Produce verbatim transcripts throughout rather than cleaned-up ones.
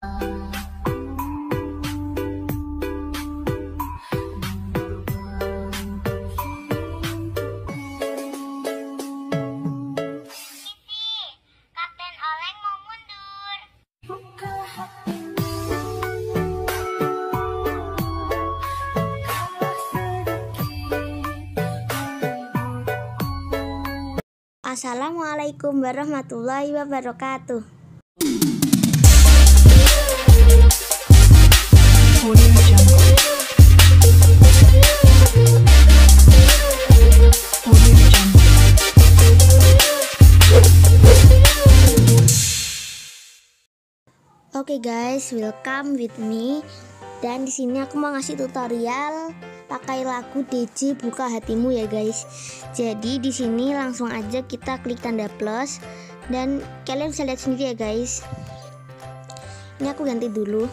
Assalamualaikum warahmatullahi wabarakatuh. Oke okay guys, welcome with me. Dan di sini aku mau ngasih tutorial pakai lagu D J Buka Hatimu ya guys. Jadi di sini langsung aja kita klik tanda plus dan kalian bisa lihat sendiri ya guys. Ini aku ganti dulu.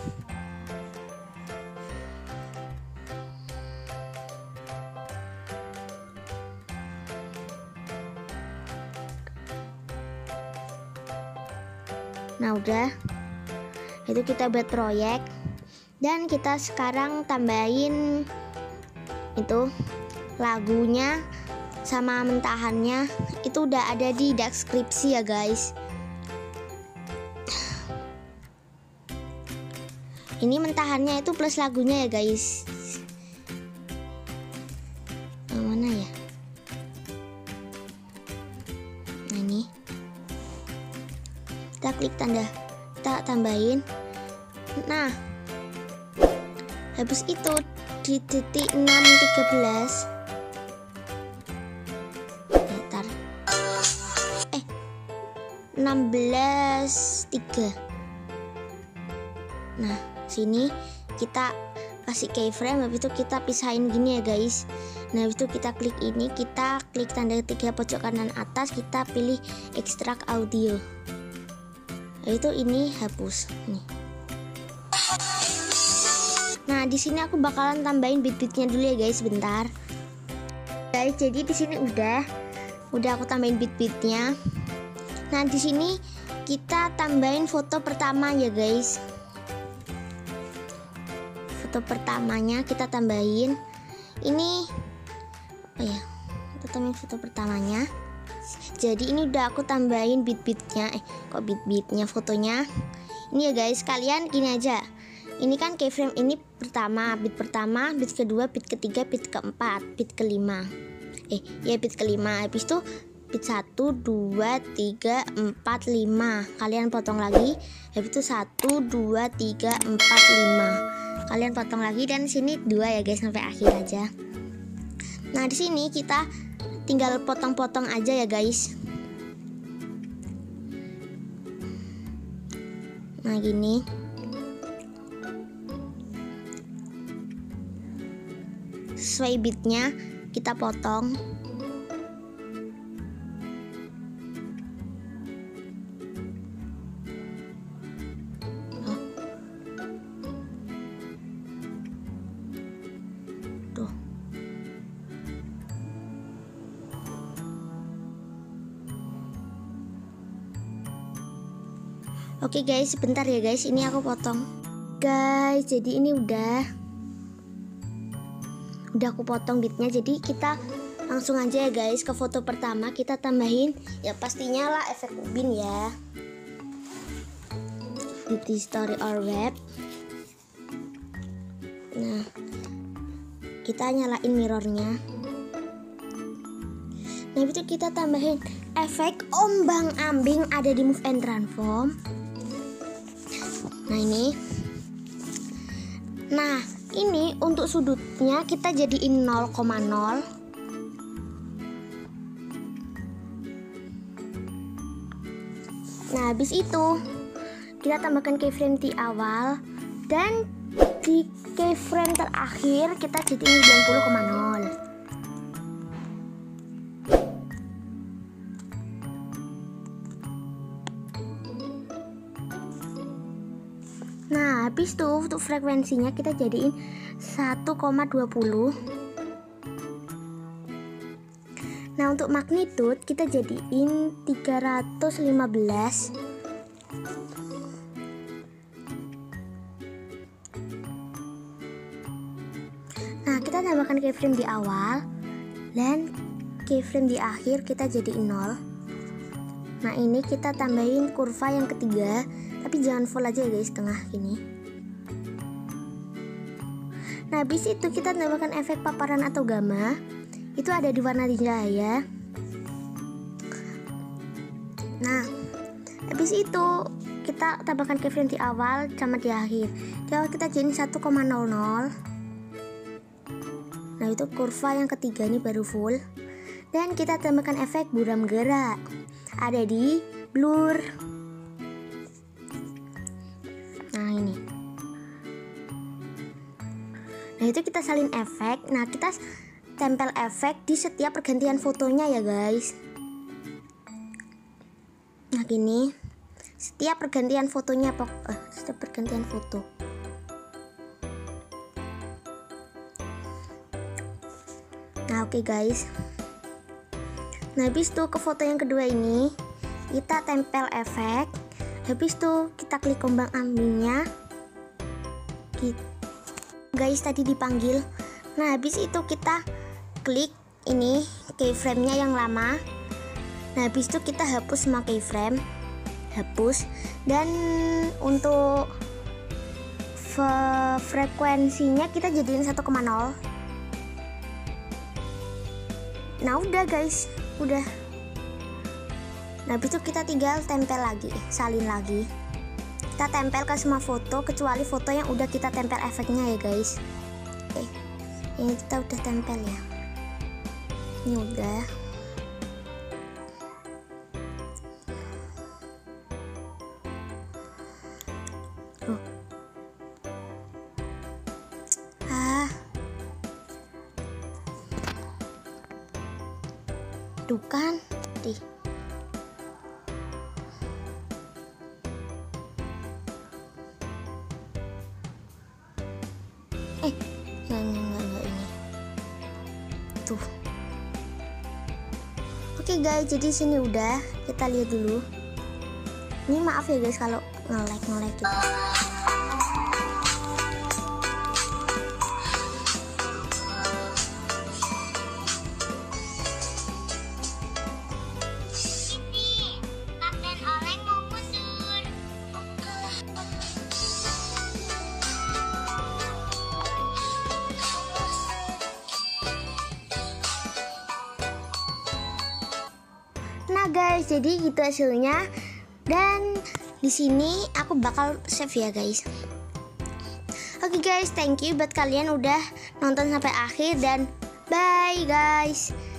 Nah udah, itu kita buat proyek. Dan kita sekarang tambahin itu lagunya sama mentahannya, itu udah ada di deskripsi ya guys. Ini mentahannya itu plus lagunya ya guys. Yang mana ya? Nah ini kita klik tanda, kita tambahin. Nah habis itu di titik enam tiga belas bentar eh enam belas tiga. Nah sini kita kasih keyframe, habis itu kita pisahin gini ya guys. Nah habis itu kita klik ini, kita klik tanda tiga pojok kanan atas, kita pilih ekstrak audio, yaitu ini hapus nih. Nah, di sini aku bakalan tambahin beat-beatnya dulu ya guys, bentar. Guys, jadi di sini udah udah aku tambahin beat-beatnya. Nah, di sini kita tambahin foto pertama ya guys. Foto pertamanya kita tambahin. Ini apa ya? Kita tambahin foto pertamanya. Jadi ini udah aku tambahin beat-beatnya. Eh, kok beat-beatnya fotonya? Ini ya guys, kalian gini aja. Ini kan keyframe ini pertama, beat pertama, beat kedua, beat ketiga, beat keempat, beat kelima. Eh, ya beat kelima. Habis itu beat satu, dua, tiga, empat, lima. Kalian potong lagi. Habis itu satu, dua, tiga, empat, lima. Kalian potong lagi dan sini dua ya guys, sampai akhir aja. Nah, di sini kita tinggal potong-potong aja ya guys. Nah, gini. Sesuai beatnya kita potong. Oh. Tuh. Oke guys, sebentar ya guys, ini aku potong. Guys, jadi ini udah udah aku potong beatnya. Jadi kita langsung aja ya guys ke foto pertama, kita tambahin ya pastinya lah efek ubin ya, di story or web. Nah kita nyalain mirrornya. Nah itu kita tambahin efek ombang ambing ada di move and transform. Nah ini, nah ini untuk sudutnya kita jadiin nol koma nol. Nah habis itu kita tambahkan keyframe di awal dan di keyframe terakhir kita jadiin sembilan puluh koma nol. Nah habis itu untuk frekuensinya kita jadiin satu koma dua nol. Nah untuk magnitude kita jadiin tiga ratus lima belas. Nah, kita tambahkan keyframe di awal dan keyframe di akhir kita jadi nol. Nah, ini kita tambahin kurva yang ketiga, tapi jangan full aja ya guys, tengah gini. Nah, habis itu kita tambahkan efek paparan atau gamma. Itu ada di warna cahaya. Nah, habis itu kita tambahkan keyframe di awal sama di akhir. Di awal kita jadi satu koma nol nol. Nah, itu kurva yang ketiga ini baru full. Dan kita tambahkan efek buram gerak. Ada di blur. Nah, ini. Nah, itu kita salin efek. Nah, kita tempel efek di setiap pergantian fotonya ya guys. Nah, gini. Setiap pergantian fotonya pok eh, setiap pergantian foto. Nah, oke okay guys. Nah, habis itu ke foto yang kedua ini kita tempel efek. Habis itu kita klik kembang ambingnya. Gitu. Guys, tadi dipanggil. Nah, habis itu kita klik ini keyframe-nya yang lama. Nah, habis itu kita hapus semua keyframe. Hapus. Dan untuk frekuensinya kita jadiin satu koma nol. Nah, udah guys, udah. Nah, habis itu kita tinggal tempel lagi, salin lagi. Kita tempel ke semua foto kecuali foto yang udah kita tempel efeknya ya guys. Oke, ini kita udah tempel ya. Ini udah. Tuh. Ah. Tuh kan, di. Eh, enggak, enggak, enggak, enggak ini. Tuh. Oke guys, jadi sini udah. Kita lihat dulu. Ini maaf ya guys kalau nge-lag nge-lag gitu. Nah guys, jadi gitu hasilnya. Dan di sini aku bakal save ya guys. Oke guys, thank you buat kalian udah nonton sampai akhir dan bye guys.